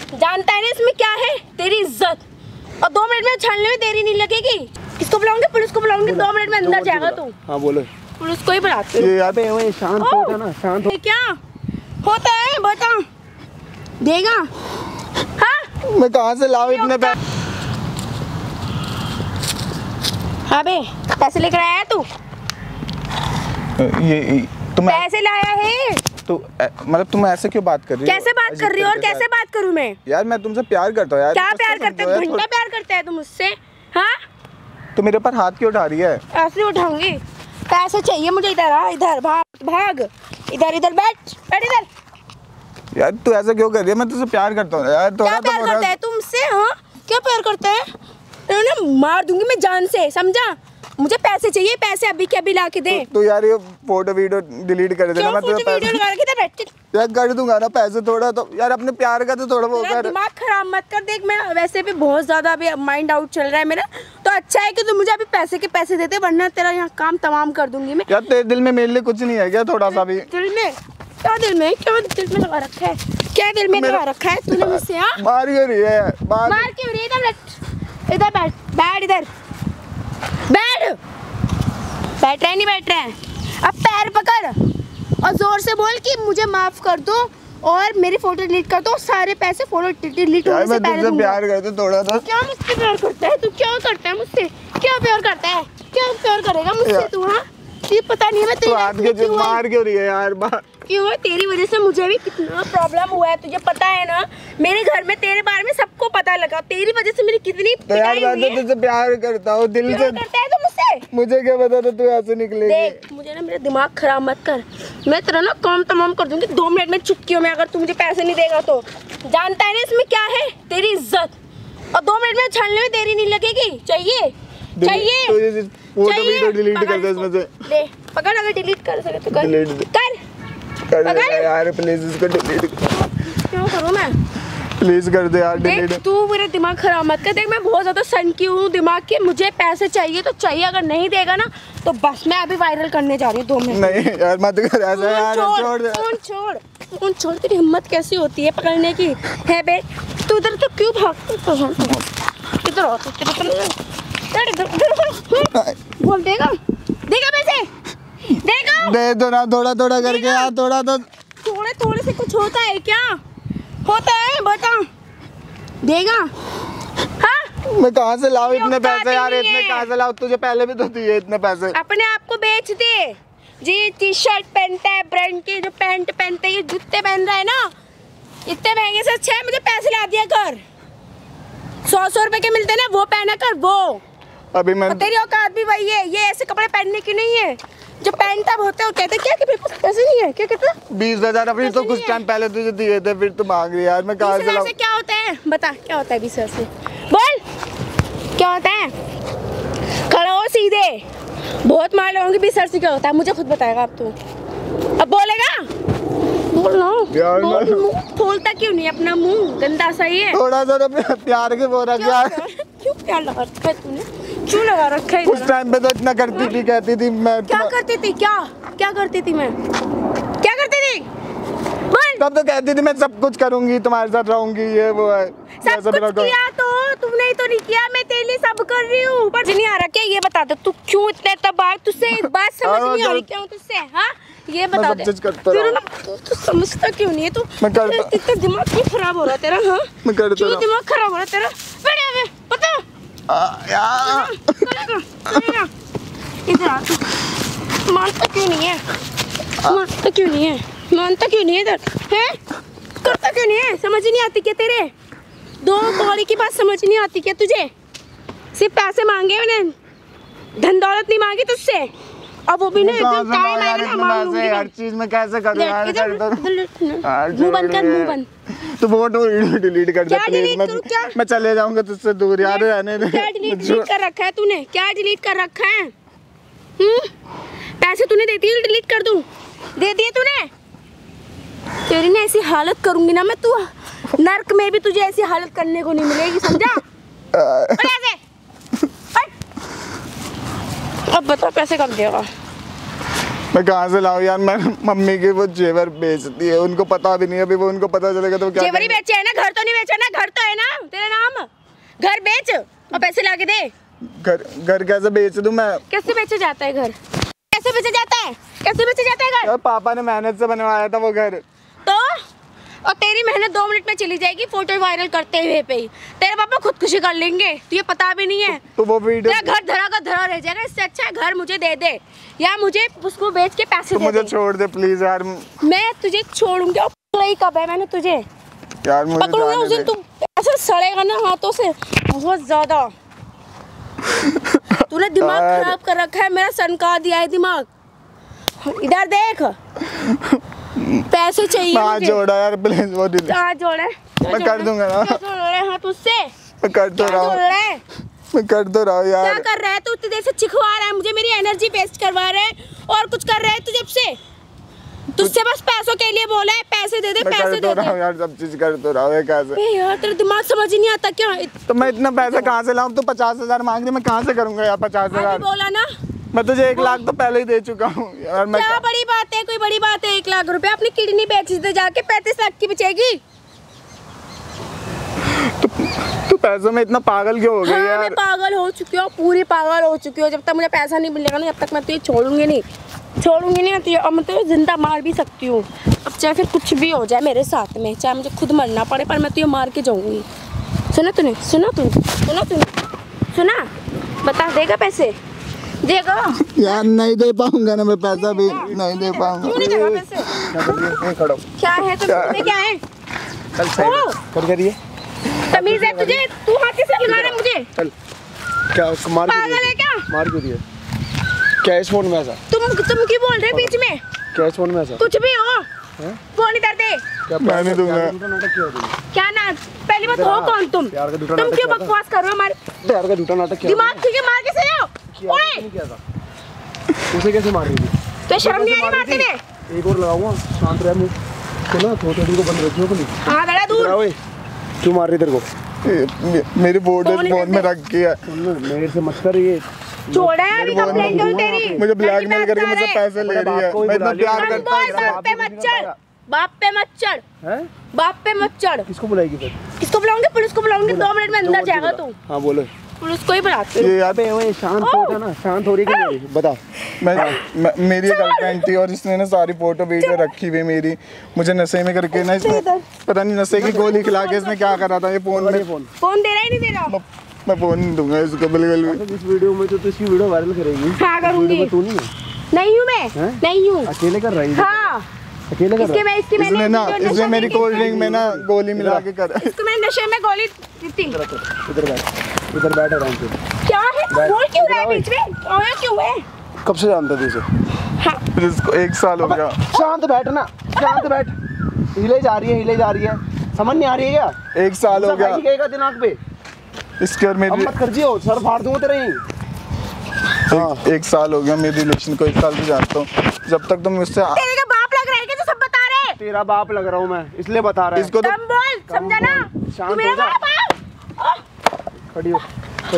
जानता है ना इसमें क्या है, तेरी इज्जत। और 2 मिनट में छानने में देरी नहीं लगेगी। किसको बुलाऊंगी? पुलिस को बुलाऊंगी। 2 मिनट में अंदर जाएगा तू। हाँ बोलो। पुलिस को ही बुलाती हूँ। यहाँ पे शांत होता ना, शांत हो। क्या होता है बता, देगा? हाँ मैं कहाँ से लाऊं इतने पैसे? हाँ बे, पैसे लेकर आया है तू? ये तुम पैसे लाया है तो मतलब तुम ऐसे क्यों बात कर रही हो? कैसे बात कर रही हो और कैसे बात करूँ मैं? यार मैं तुमसे प्यार करता हूँ यार। क्या प्यार करते हो? घंटा प्यार करता है तू मुझसे? हाँ तो मेरे ऊपर हाथ क्यों उठा रही है? ऐसे उठाऊंगी। पैसे चाहिए मुझे। इधर आ, इधर भाग भाग, इधर इधर बैठ बैठ इधर। यार तू ऐसा क्यों कर रही है? मैं तुझसे प्यार करता हूँ यार। क्या प्यार करता है तुमसे? हाँ क्या प्यार करता है? ना मार दूंगी मैं जान से, समझा? मुझे पैसे चाहिए, पैसे अभी के अभी ला के दे। तो यार ये फोटो वीडियो डिलीट कर देना। मैं तुझे पैसे यार कर दूंगा ना पैसे। थोड़ा तो यार अपने प्यार का तो थोड़ा वो कर। दिमाग खराब मत कर। देख मैं वैसे भी बहुत ज्यादा अभी माइंड आउट चल रहा है मेरा, तो अच्छा है कि तू मुझे अभी पैसे के पैसे देते, वरना तेरा यहाँ काम तमाम कर दूंगी मैं। यार तेरे दिल में मेरे लिए कुछ नहीं है क्या? थोड़ा सा भी दिल में? क्या दिल में? क्या दिल में लगा रखा है? क्या दिल में लगा रखा है तूने मुझसे? हाँ मार क्यों रही है? मार क्यों रही है? इधर बैठ बैठ, इधर बैठ। बैठ रहा है नहीं बैठ रहा है? अब पैर पकड़ और जोर से बोल कि मुझे माफ कर दो और मेरी फोटो डिलीट कर दो। सारे पैसे फोटो डिलीट होने से पहले दूंगा। प्यार करते थोड़ा सा। क्या मुझसे प्यार करता है तू? क्या करता है मुझसे? क्या प्यार करता है? क्या प्यार करेगा मुझसे तू? हाँ ये पता नहीं है मैं तेरी मार क्यों रही है यार? क्यों है? तेरी वजह से मुझे भी कितना प्रॉब्लम हुआ है, तुझे पता है ना? मेरे घर में तेरे बारे में सबको पता लगा। तेरी वजह से मेरी कितनी पिटाई हुई है। तुझसे प्यार करता हूँ दिल से। करता है तो मुझसे? मुझे क्या पता था तू ऐसे निकलेगी। देख मुझे ना मेरा दिमाग खराब मत कर। मैं तेरा ना काम तमाम कर दूंगी 2 मिनट में, चुटकियों में, अगर तू मुझे पैसे नहीं देगा तो। जानता है ना इसमें क्या है, तेरी इज्जत। और 2 मिनट में छानने में देरी नहीं लगेगी। चाहिए चाहिए फोटो वीडियो डिलीट कर दे इसमें से। दे पकड़, अगर डिलीट कर सके तो कर दे यार प्लीज इसको डिलीट। क्यों करूँ मैं? प्लीज कर दे यार डिलीट। देख तू मेरा दिमाग खराब मत कर। देख मैं बहुत ज्यादा सनकी हूँ दिमाग की। मुझे पैसे चाहिए तो चाहिए, अगर नहीं देगा ना तो बस मैं अभी वायरल करने जा रही हूँ 2 मिनट। नहीं यार मत कर ऐसा यार। छोड़ दे फोन छोड़। तेरी हिम्मत कैसी होती है पकड़ने की? है बे तू इधर तो क्यों भागता? इधर आ बोल। देगा देगा पैसे? देगा? दे दो ना थोड़ा थोड़ा करके यार। थोड़ा तो थोड़े थोड़े से कुछ होता है क्या? होता है बता। देगा? हाँ मैं कहाँ से लाऊं इतने पैसे यार? इतने कहाँ से लाऊं? तुझे पहले भी तो दिए इतने पैसे। अपने आप को बेच दे। जी टी शर्ट पहनता है ब्रांड की, जो पैंट पहनते है, जूते पहन रहा है ना, इतने महंगे से अच्छा है मुझे पैसे ला दिया कर। 100 रुपए के मिलते ना, वो पहना कर। वो अभी मैं तेरी औकात भी वही है। ये ऐसे कपड़े पहनने की नहीं है। जो पहनता होता है वो कहते क्या कि मेरे पास पैसे नहीं है? क्या कहते? 20,000 अभी तो कुछ टाइम पहले तुझे दिए थे, फिर तू मांग रही है यार। मैं कहाँ से लाऊं? क्या होता है बता? क्या होता है 20,000 से? बोल क्या होता है? खड़ा हो सीधे। बहुत मार लगाऊंगी 20,000 से क्या होता है? मुझे खुद बताएगा अब तू। अब बोलेगा? बोल ना यार। खोलता क्यों नहीं अपना मुंह? गंदा सा ही है। थोड़ा सा तो प्यार के बोल रहा क्या? क्यों प्यार लगा रखा है तूने? क्यों लगा रखा है? उस टाइम पे तो इतना करती थी, कहती थी मैं। क्या करती थी? क्या करती थी मैं? क्या करती थी? बोल। तब तो कहती थी मैं सब कुछ करूंगी, तुम्हारे साथ रहूंगी, ये वो है। सब कुछ किया तो तुमने ही तो नहीं किया। मैं तेरे लिए सब कर रही हूँ। पर नहीं आ रहा क्या? ये बता दे तू क्यों इतने तबाह? तुझसे एक बात समझ नहीं आ रही क्या हूँ तुझसे? हाँ ये बता दे। तू समझता क्यों नहीं है? तू इतना दिमाग क्यों खराब हो रहा है तेरा? हाँ क्यों दिमाग खराब हो रहा है तेरा? पता इधर आ। तू मानता क्यों नहीं है? मानता क्यों नहीं है? मानता क्यों नहीं है? इधर है करता क्यों नहीं है? समझ नहीं आती क्या तेरे? 2 कौड़ी की बात समझ नहीं आती क्या तुझे? सिर्फ पैसे मांगे मैंने, धन दौलत नहीं मांगी तुझसे। अब वो भी नहीं टाइम आएगा ना मांग लूंगी। हर चीज में कैसे करूं यार? मुंह बंद कर, मुंह बंद। तो फोटो डिलीट कर दे प्लीज। मैं चले जाऊंगा तुझसे दूर यार। रहने दे। क्या डिलीट कर रखा है तूने? क्या डिलीट कर रखा है? पैसे तूने देती है तो डिलीट कर दूं? दे दिए तूने? तेरी ना ऐसी हालत करूंगी ना मैं, तू नर्क में भी तुझे ऐसी हालत करने को नहीं मिलेगी, समझा? अब बता पैसे कब देगा? मैं कहाँ से लाऊं यार, मैं मम्मी के वो जेवर बेचती है, उनको पता भी नहीं है, अभी वो उनको पता चलेगा तो क्या जेवर ही बेचे है ना, घर तो नहीं बेचा ना, घर तो है ना तेरे नाम, घर बेच और पैसे ला के दे। घर कैसे बेच दूं मैं? कैसे बेचा जाता है घर? कैसे बेचा जाता है? कैसे बेचा जाता है घर? यार पापा ने मेहनत से बनवाया था वो घर। तो और तेरी मेहनत 2 मिनट में चली जाएगी फोटो वायरल करते हुए पे ही। तेरे पापा खुदकुशी कर लेंगे, तुझे पता भी नहीं है। तो वो वीडियो तेरा घर धरा का धरा रह जाएगा, इससे अच्छा है घर मुझे दे दे या मुझे उसको बेच के पैसे तो दे मुझे दे। छोड़ दे प्लीज यार। मैं तुझे छोड़ूंगी और पकड़ा ही कब है मैंने तुझे? यार मुझे पकड़ूंगा उस दिन, तू ऐसे सड़ेगा ना हाथों से बहुत ज्यादा। तूने दिमाग खराब कर रखा है, मेरा सनका दिया है दिमाग। इधर देख, पैसे चाहिए मुझे। जोड़ा यार प्लीज वो डिलीट। हाथ जोड़े, मैं कर दूंगा ना। जोड़े हाथ उससे। मैं कर तो रहा हूँ, मैं कर तो रहा हूँ यार। क्या कर रहा है तू? इतनी देर से चिखवा रहा है मुझे, मेरी एनर्जी वेस्ट करवा रहा है और कुछ कर रहा है तू जब से। तुझसे बस पैसों के लिए बोला है, पैसे दे दे, पैसे दे दे। यार सब चीज कर तो रहा हूँ कैसे? यार तेरा दिमाग समझ ही नहीं आता क्या? तो मैं इतना पैसा कहाँ से लाऊं? तो 50,000 मांग रही, मैं कहाँ से करूंगा यार 50,000? बोला ना मैं तुझे 1 लाख तो पहले ही दे चुका हूँ यार। मैं क्या बड़ी बात है, कोई बड़ी बात है? 1 लाख रुपए अपनी किडनी बेच दे जाके, 35 लाख की बचेगी। तो पैसों में इतना पागल क्यों हो गई यार? मैं पागल हो चुकी हूँ, पूरी पागल हो चुकी हूँ। जब तक मुझे पैसा नहीं मिलेगा ना, जब तक मैं तुझे छोड़ूंगी नहीं तुझे, और मैं तुझे जिंदा मार भी सकती हूँ। अब चाहे फिर कुछ भी हो जाए मेरे साथ में, चाहे मुझे खुद मरना पड़े, पर मैं तुझे मार के जाऊंगी। सुना सुना? बता, देगा पैसे? देगा यार? नहीं दे पाऊंगा ना मैं, पैसा भी नहीं दे पाऊंगा। क्यों नहीं देगा पैसे? क्या है तुम्हें, क्या है? तमीज है तुझे? तू हाथ से लगा रहा है मुझे? चल क्या मार पागल है क्या? मार क्यों दिया? कैश फोन में ऐसा? तुम क्यों बोल रहे बीच में? कैश फोन में ऐसा कुछ भी हो, फोन इधर दे। मैं नहीं दूंगा। नाटक क्यों है? क्या ना, पहली बात हो कौन तुम? प्यार का झूठा तुम नाटक क्यों किया था? बकवास कर रहे हो हमारे? प्यार का झूठा नाटक किया दिमाग ठीक है, मार के सही हो? किया था? उसे कैसे मार रही थी? तो शर्म नहीं आ रही मारते हुए? एक और लगाऊंगा, शांत रह मुंह। चलो थोड़ी को बंद रखियो अपनी। हां बड़ा दूर। क्यों मार रही तेरे को? मेरी फोटो फोन में रख के मेरे से मत कर, ये छोड़ा है अभी कंप्लेंट करूं तेरी। मुझे ब्लैकमेल करके मुझसे पैसे ले रही है। मैं इतना प्यार करता हूँ। बाप पे मत चढ़, बाप पे मत चढ़, बाप पे मत चढ़। किसको बुलाएगी फिर? किसको बुलाऊंगी? पुलिस को बुलाऊंगी। 2 मिनट में अंदर जाएगा तू। हाँ बोलो। पुलिस को ही बुलाती हूँ। ये यार शांत हो जा ना, शांत हो रही है कि नहीं? बता। मेरी गर्लफ्रेंड थी और इसने ना सारी फोटो वीडियो रखी हुई मेरी, मुझे नशे में करके ना, इसने पता नहीं नशे की गोली खिला के इसने क्या करा था। ये फोन में फोन दे रहा ही नहीं दे रहा। मैं फोन नहीं दूंगा इसको बिल्कुल भी। इस वीडियो में तो इसकी वीडियो वायरल करेगी। हाँ करूंगी। तू नहीं है? नहीं हूँ मैं, नहीं हूँ। अकेले कर रही है? हाँ अकेले कर रहा है? इसने ना, इसने मेरी कोल्ड ड्रिंक में ना गोली मिला के करा। इसको मैंने नशे में गोली दी थी। इधर बैठ आराम से। क्या है? बोल क्यों रहा है बीच में? क्यों है? कब से जानता था इसे? फिर इसको 1 साल हो गया। शांत बैठ ना, शांत बैठ। हिले जा रही है, समझ नहीं आ रही है क्या? 1 साल हो गया गया दिमाग पे इसके और मेरी। मत कर जियो, सर फाड़ दूंगा तेरे ही। 1 साल हो गया मेरी रिलेशन को, 1 साल से जानता हूँ। जब तक तुम मुझसे तेरे का बाप लग रहा है क्या जो सब बता रहे? तेरा बाप लग रहा हूँ मैं, इसलिए बता रहा है। इसको तो कम बोल, समझा ना? शांत तू मेरा हो जा। बाप है? खड़ी हो।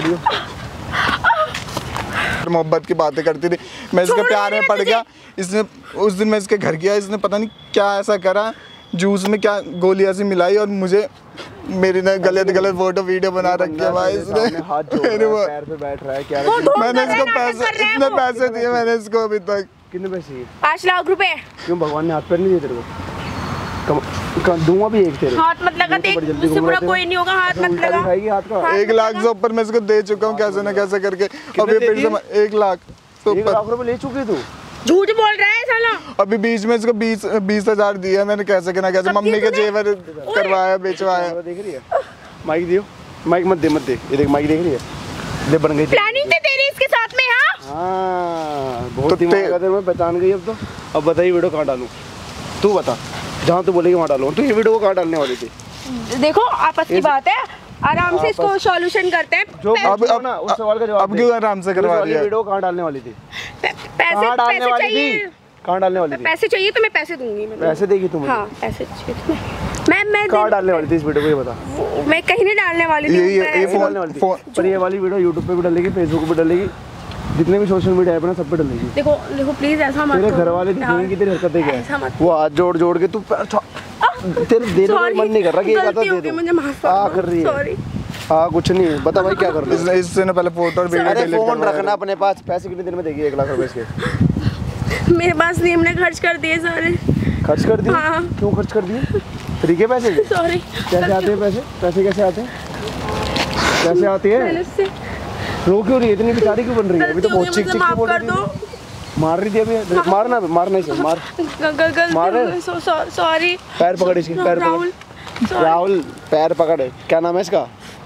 मोहब्बत की बातें करती थी, मैं इसके प्यार में पड़ गया। इसने उस दिन मैं इसके घर गया, इसने पता नहीं क्या ऐसा करा, जूस में क्या गोली ऐसी मिलाई और मुझे मेरी ना गलत फोटो वीडियो बना रखी है भाई इसने। हाथ जोड़ रहा है, पैर पे बैठ रहा है, क्या मैंने इसको पैसे, इतने पैसे दिए मैंने इसको अभी तक। कितने पैसे? 5 लाख रुपए। क्यों भगवान ने हाथ पैर नहीं दिए तेरे को? दूंगा भी एक तेरे। हाथ मत लगा, देख मुझसे बुरा कोई नहीं होगा। हाथ मत लगा। हाथ का 1 लाख से ऊपर मैं इसको दे चुका हूँ कैसे ना कैसे करके। अभी फिर से 1 लाख से 1 ऊपर। लाख रुपए ले चुकी तू? झूठ बोल रहा है साला। अभी बीच में इसको 20,000 दिया मैंने, कैसे ना कैसे मम्मी के जेवर करवाया, बेचवाया। देख रही है? माइक दियो, माइक मत दे। ये देख माइक देख रही है, दे बन गई। प्लानिंग थी तेरी इसके साथ में? हाँ बहुत दिमाग लगा तेरे में, पहचान गई अब तो। अब बताइए वीडियो कहाँ डालूं? तू बता, जहाँ तू बोलेगी वहाँ डालूं। तू ये वीडियो को कहाँ डालने वाली थी? देखो आपस की बात है, आराम से इसको सॉल्यूशन करते हैं। जो अब ना उस सवाल का जवाब अब क्यों आराम से करवा रही है? वीडियो कहाँ डालने वाली थी? पैसे चाहिए। कहाँ डालने वाली थी? पैसे चाहिए तो मैं पैसे दूंगी। पैसे देगी तुम? हाँ पैसे चाहिए। मैं कहाँ डालने वाली थी इस वीडियो को, ये बता। मैं कहीं नहीं डालने वाली थी। ये पर ये वाली वीडियो यूट्यूब पे भी डालेगी, फेसबुक पे डालेगी, जितने भी सोशल मीडिया ऐप है ना सब पे डलेगी। देखो देखो प्लीज ऐसा मत तेरे करो। घर वाले दिखेंगे कि तेरी हरकतें क्या ऐसा मत है। वो हाथ जोड़ जोड़ के तू तेरे देने का मन नहीं कर रहा कि एक गलती आधा हो दे गई, दो। मुझे माफ कर कर रही है। सॉरी। हाँ कुछ नहीं है, बता भाई क्या कर रही है। इससे ना पहले फोटो और वीडियो अरे डिलीट फोन करवाया रखना अपने पास। पैसे कितने दिन में देगी 1 लाख रुपए इसके? मेरे पास नहीं, हमने खर्च कर दिए सारे। खर्च कर दिए? हाँ। क्यों खर्च कर दिए? तरीके पैसे के? सॉरी। कैसे आते हैं पैसे? पैसे कैसे आते हैं? कैसे आते हैं? मैंने से रो क्यों रही है? इतनी बेचारी क्यों बन रही है? अभी तो बहुत चिक चिक माफ बोल कर रही दो। थी। मार रही थी अभी। मारना मारना इसे मार। मार रहे? सॉरी। पैर पकड़ इसके, पैर राहुल पकड़। राहुल पैर पकड़। क्या नाम है इसका?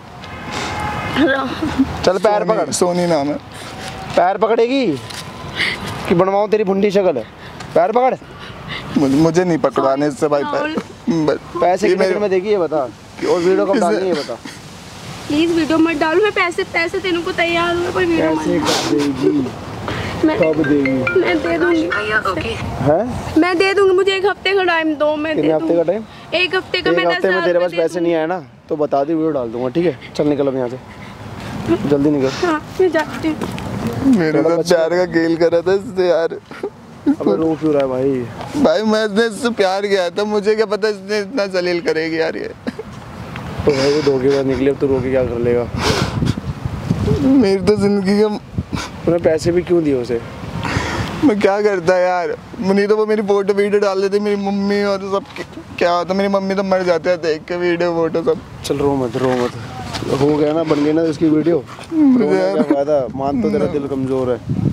चल पैर पकड़। सोनी नाम है। पैर पकड़ेगी कि बनवाऊं तेरी भुंडी शक्ल है? पैर पकड़। मुझे नहीं पकड़वाने इससे भाई। पैसे कितने दिन में देगी ये बता, और वीडियो कब डालनी है ये बता। प्लीज वीडियो मत डालो। मैं पैसे देने को तैयार हूँ, पर वीडियो मत। पैसे कब देगी? मैं कब देगी? मैं दे दूंगी। हैं? मैं दे दूंगी, मुझे 1 हफ्ते का टाइम दो। मैं दे कितने हफ्ते का दूंगी टाइम? 1 हफ्ते का। 1 मैं 10 हफ्ते में हज़ार तेरे रुपए पास दे पैसे नहीं आए ना तो बता दी, वीडियो डाल दूंगा। ठीक है चल निकल अब यहाँ से, जल्दी निकल। हाँ मैं जाती हूँ। मेरे साथ प्यार का खेल कर रहा था इससे यार। अबे रो क्यों रहा है भाई? भाई मैंने इससे प्यार किया था, मुझे क्या पता इसने इतना जलील करेगी यार ये। तो भाई वो धोखेबाज निकले, अब तो रो के क्या कर लेगा? मेरी तो जिंदगी का तूने पैसे भी क्यों दिए उसे? मैं क्या करता यार। नहीं तो वो मेरी फोटो वीडियो डाल देती, मेरी मम्मी और सब। क्या होता, मेरी मम्मी तो मर जाते हैं देख के वीडियो फोटो सब। चल रो मत रो मत। हो गया ना, बन गई ना उसकी वीडियो। रोने का क्या फायदा? मान तो तेरा दिल कमजोर है।